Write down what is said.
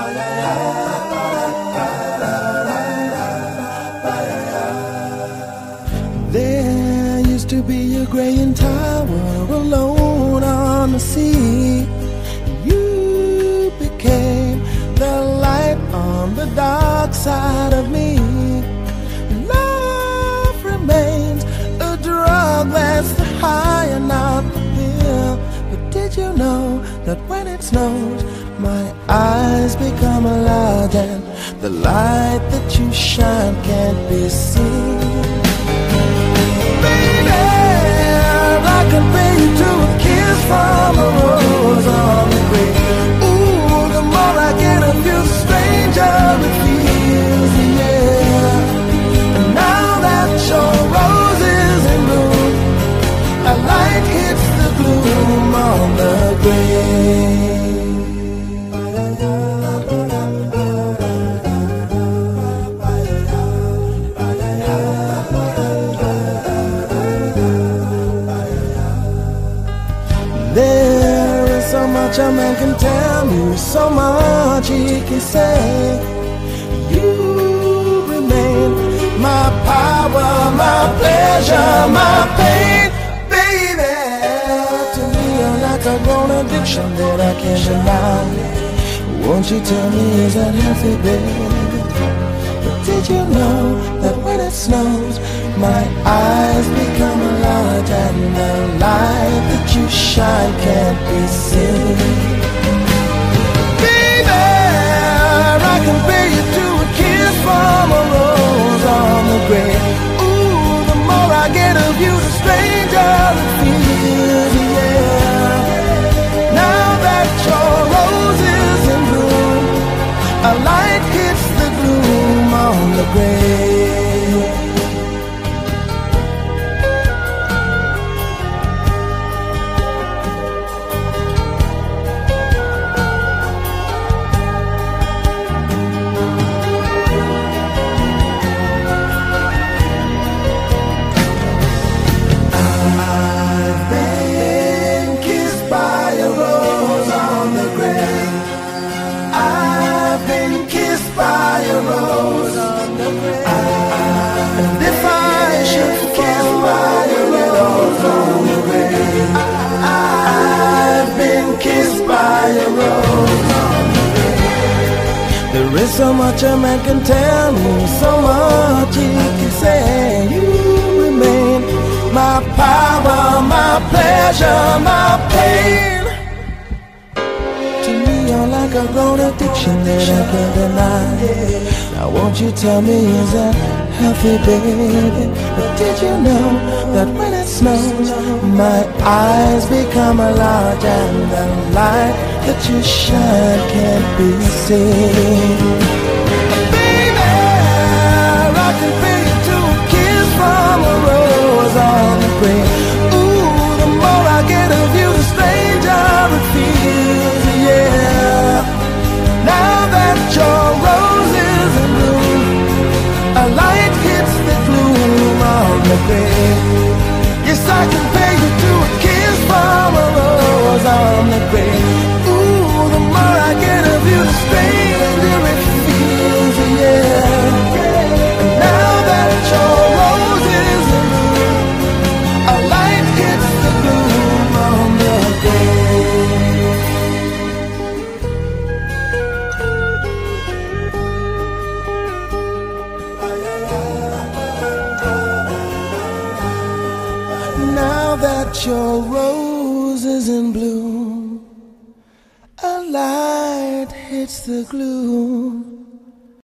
There used to be a graying tower alone on the sea. You became the light on the dark side of me. Love remains a drug that's the high and not the pill. But did you know that when it snows, my eyes become large and the light that you shine can't be seen? Baby, I compare you to a kiss from a rose on the grave. Ooh, the more I get of you, the stranger it feels, yeah. And now that your rose is in bloom, a light hits the gloom on the grave. There is so much a man can tell me, so much he can say. You remain my power, my pleasure, my pain. Baby, to me you're like a grown addiction that I can't deny. Won't you tell me, is that healthy, baby? But did you know that when it snows, my eyes become large and the light that you shine can't be seen? Baby, I compare you to a kiss from a rose on the grave. Ooh, the more I get of you, the stranger it feels, yeah. Now that your rose is in bloom, a light hits the gloom on the grave. There is so much a man can tell me, so much he can say. You remain my power, my pleasure, my pain. To me you're like a grown addiction that I can't deny. Now won't you tell me, is that healthy, baby? But did you know that when it snows, my eyes become large and the light that you shine can't be seen? Baby, I compare you to a kiss from a rose on the grave. Ooh, the more I get of you, the stranger it feels, yeah. Now that your rose is in bloom, a light hits the gloom on the grave. Yes, I compare you to a kiss from a rose on the grave. Ooh, the more I get of you, the stranger it feels, yeah. And now that your rose is in bloom, a light hits the gloom on the grave. Now that your rose is in bloom, a light hits the gloom